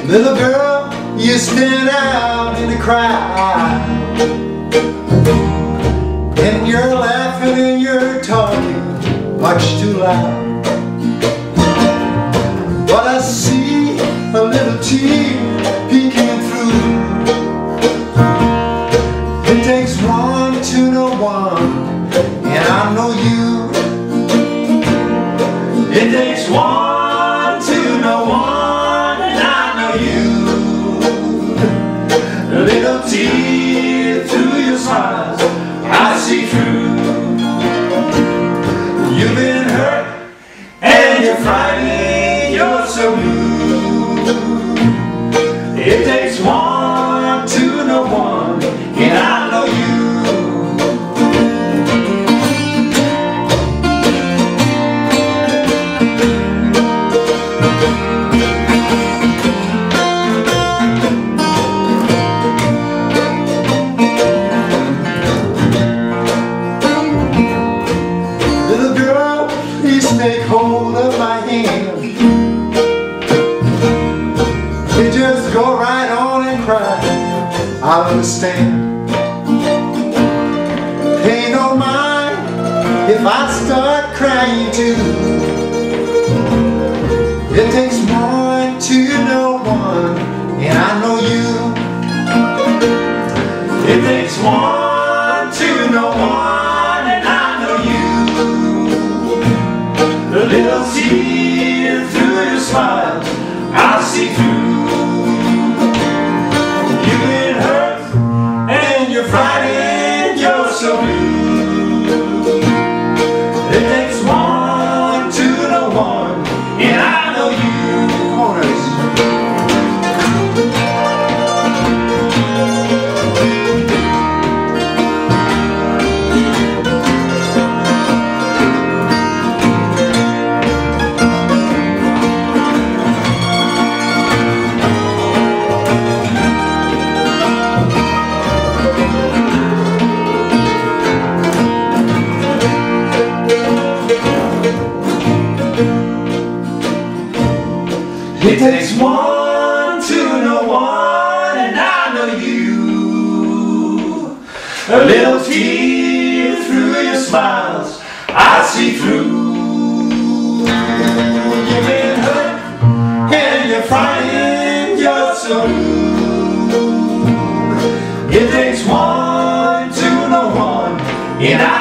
Little girl, you stand out in the crowd, and you're laughing and you're talking much too loud. But I see a little tear peeking through. It takes one to know one, and I know you. It takes one to know one, and I know you. A little tear through your smiles, I see through. You've been hurt and you're frightened, you're so blue. It takes one to know one, and I know you. Little girl, please take hold of my hand. You just go right on and cry, I'll understand. Pay no mind if I start crying too. It takes one to know one, and I know you. It takes one to know one, and I know you. A little tear through your smile, I see through. You've been hurt and you're frightened, you're so blue. It takes one to know one, and I know you. Come on, Eus. It takes one to know one, and I know you. A little tear through your smiles, I see through. You've been hurt and you're frightened, you're so blue. It takes one to know one, and I